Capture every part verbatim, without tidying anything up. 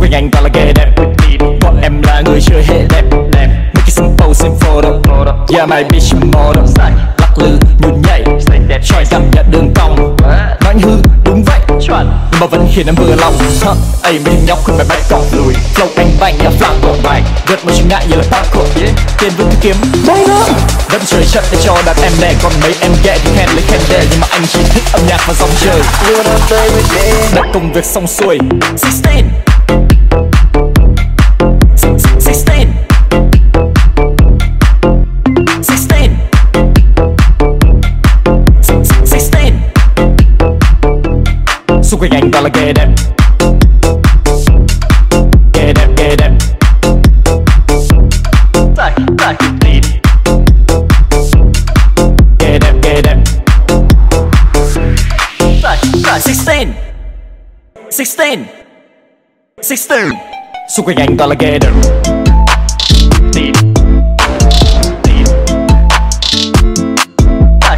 quanh anh toàn là ghê đẹp. Bọn em là người chơi hệ đẹp. Make it simple, xin photo. Yeah, my bitch model. Lắc lư, nhún nhảy, choi cảm nhận đường cong. Nói hư, đúng vậy, nhưng mà vẫn khiến em vừa lòng. Ây, mấy nhóc không phải bạch cọc lùi. Flow anh bành, nhà phlang cổ bài. Gật một chừng ngại như là parkour. Tiền vương kiếm, mấy nữa. Vẫn chơi chất để cho đàn em đẻ. Còn mấy em ghẹ thì khen lấy khen đẻ. Nhưng mà anh chỉ thích âm nhạc và dòng chơi. Đã công việc xong xuôi. Sixteen Sixteen Sixteen Sixteen. Xung quanh anh toàn là ghê đẹp. Ghê đẹp, ghê đẹp. Tại, tại tin. Ghê đẹp, ghê đẹp. Tại, tại Sixteen Sixteen Sixteen. Xung quanh anh toàn là ghê đẹp. Tin. Tin. Tại.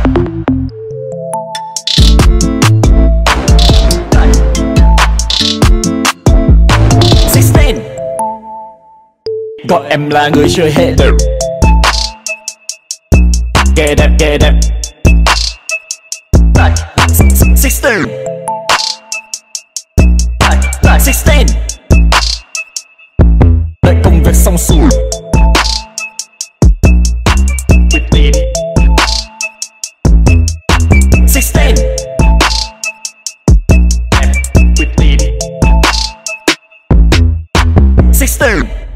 Tại. Sixteen. Gọi em là người chơi hệ đẹp. Ghê đẹp, ghê đẹp. Tại. Sixteen. Tại. Tại. Sixteen. Đợi công việc xong xuôi. Quyết tin. Sixteen. Em quyết tin. Sixteen.